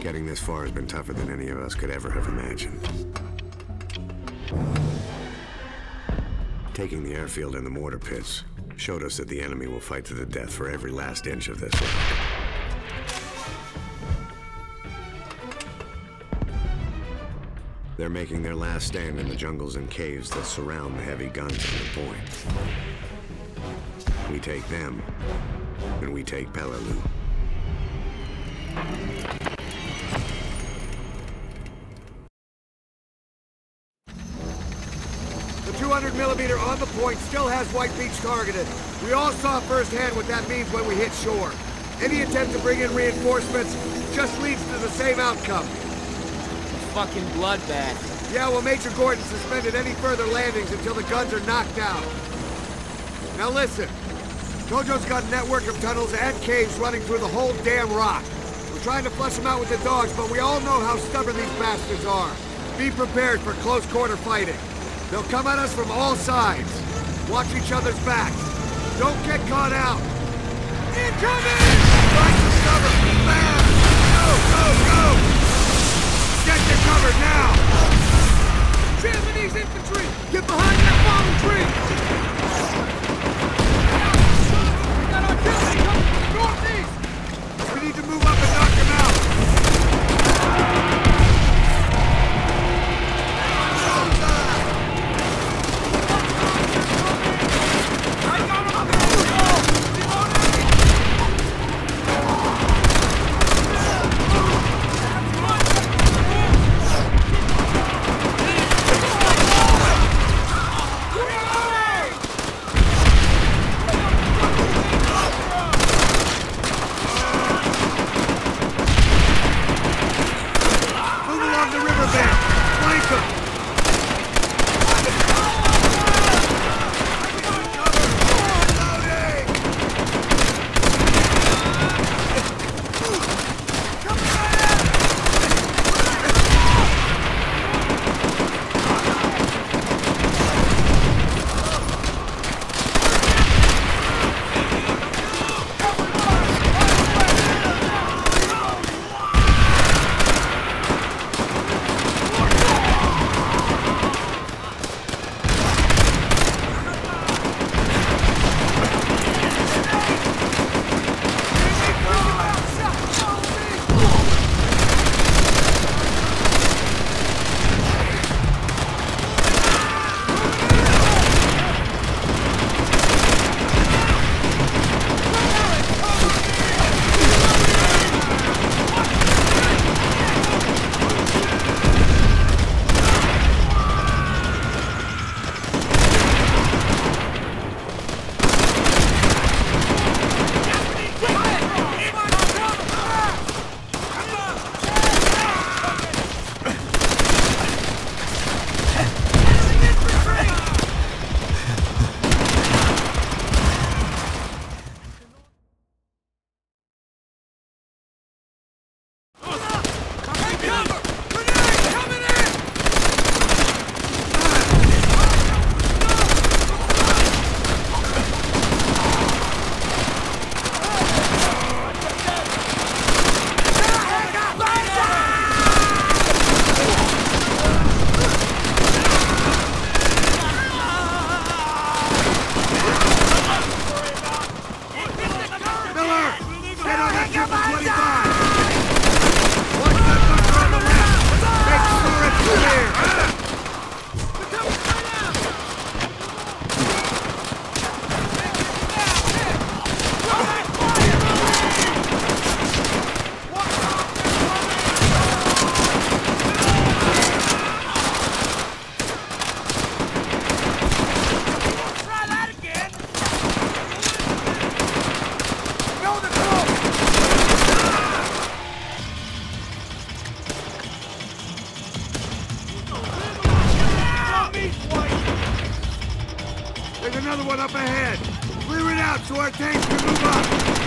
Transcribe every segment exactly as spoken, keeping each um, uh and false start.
Getting this far has been tougher than any of us could ever have imagined. Taking the airfield and the mortar pits showed us that the enemy will fight to the death for every last inch of this land. They're making their last stand in the jungles and caves that surround the heavy guns on the point. We take them, and we take Peleliu. The two hundred millimeter on the point still has White Beach targeted. We all saw firsthand what that means when we hit shore. Any attempt to bring in reinforcements just leads to the same outcome. Fucking bloodbath. Yeah, well, Major Gordon suspended any further landings until the guns are knocked out. Now listen, Tojo's got a network of tunnels and caves running through the whole damn rock. We're trying to flush them out with the dogs, but we all know how stubborn these bastards are. Be prepared for close quarter fighting. They'll come at us from all sides. Watch each other's backs. Don't get caught out. Incoming! Find the cover! Fast! Go, go, go! Get your cover now! Japanese infantry! Get behind that fallen tree! We got artillery coming from the northeast! We need to move up and knock them out! Another one up ahead. Clear it out so our tanks can move up.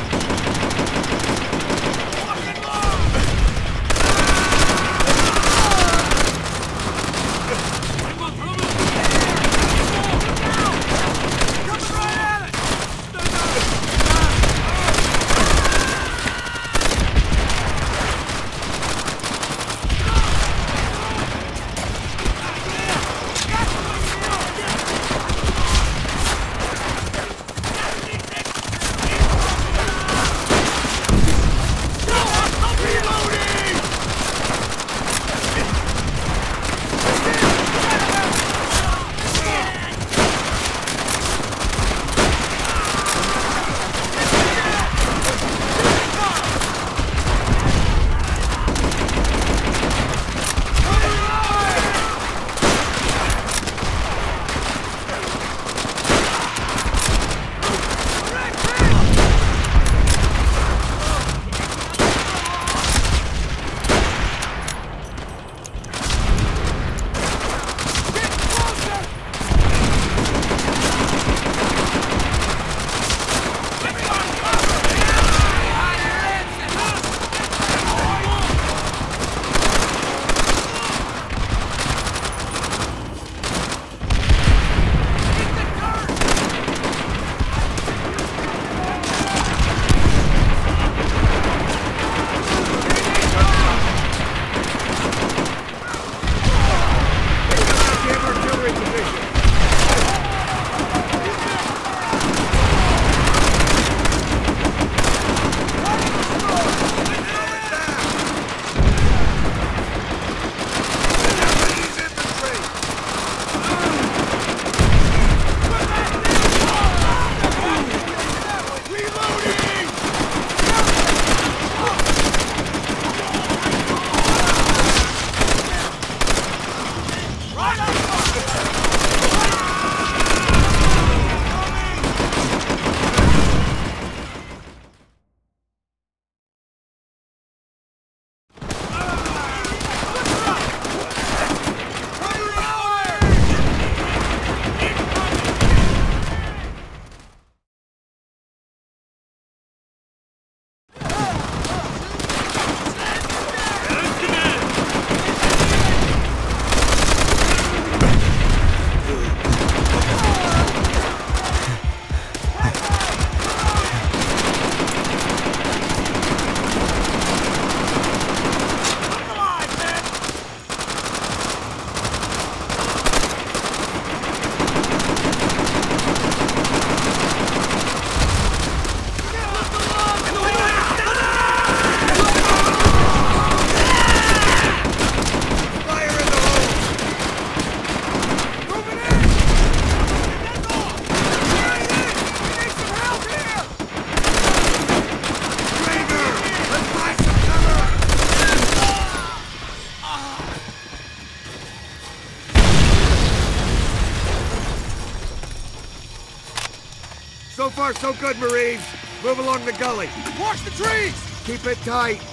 far, so good, Marines. Move along the gully. Watch the trees! Keep it tight.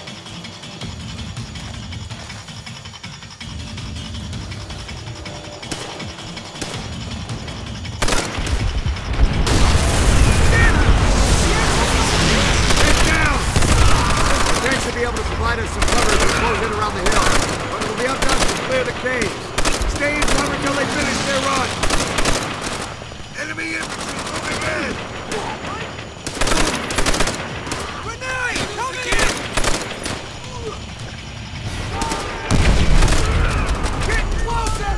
Be able to provide us some cover as we close in around the hill. But it'll be up to us to clear the caves. Stay in cover until they finish their run. Enemy infantry moving in! Grenade! Coming in! Get closer!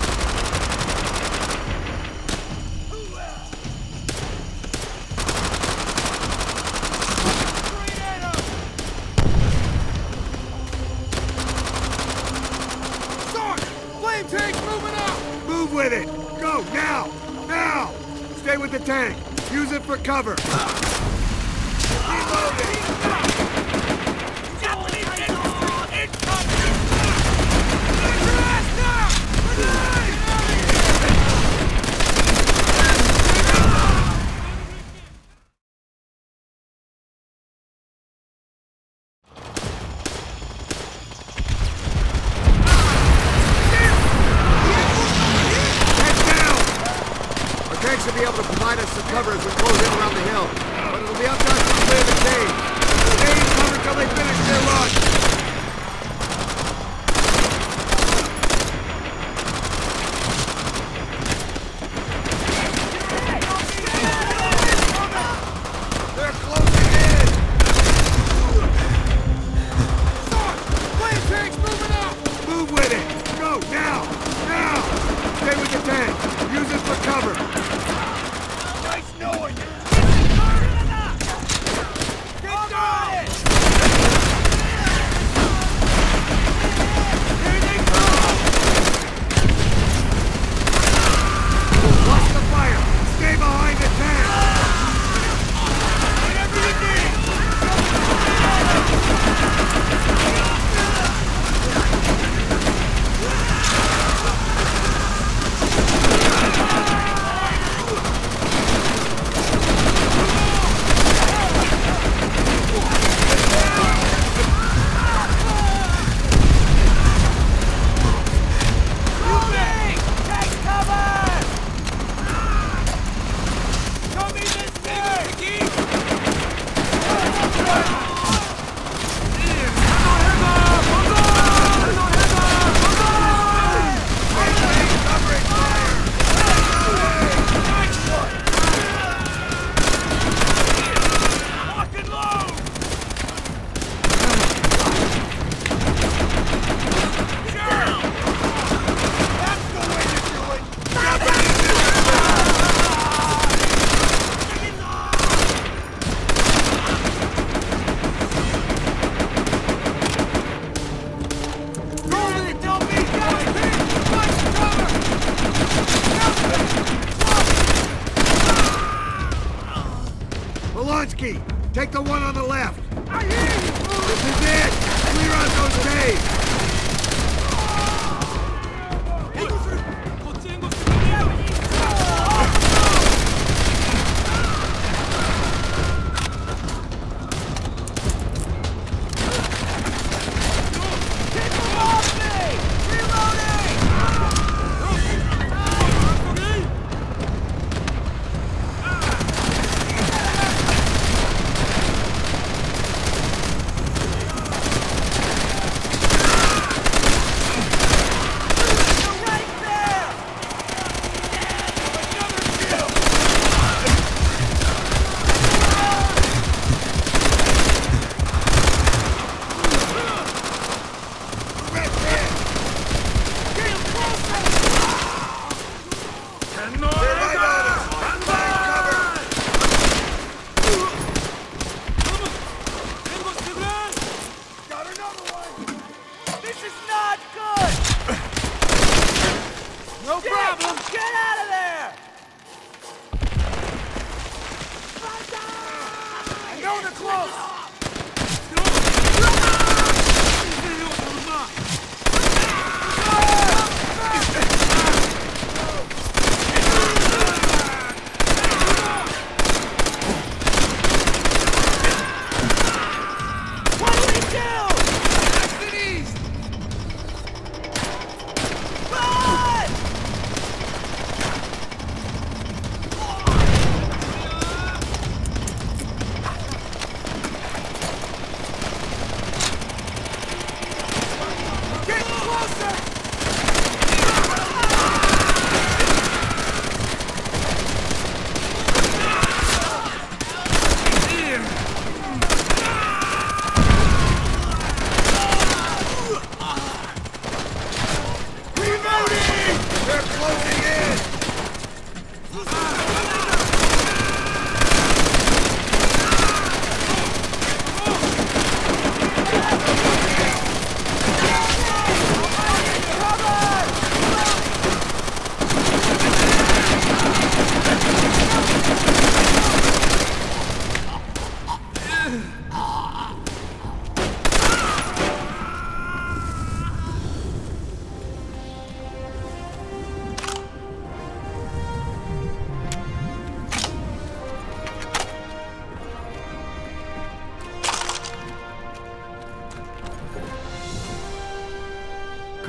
Tank moving up! Move with it! Go, now! Now! Stay with the tank! Use it for cover! Reloading! Japanese infantry incoming! Get your ass down! Grenade! To be able to provide us some cover as we close in around the hill. But it'll be up to us to clear the cave. Stay in cover until they finish their run. They're closing in! Sarge! Flame tank's moving up! Move with it! Go, now! Now! Stay with the tank. Use it for cover. Knowing you! Watch the fire! Stay behind the tank! Whatever you need! Take the one on the left. I hear you. This is it. Clear out those caves.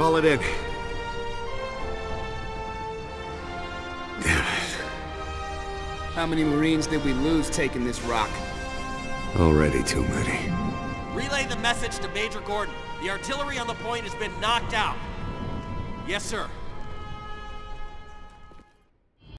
Call it in. Damn it. How many Marines did we lose taking this rock? Already too many. Relay the message to Major Gordon. The artillery on the point has been knocked out. Yes, sir.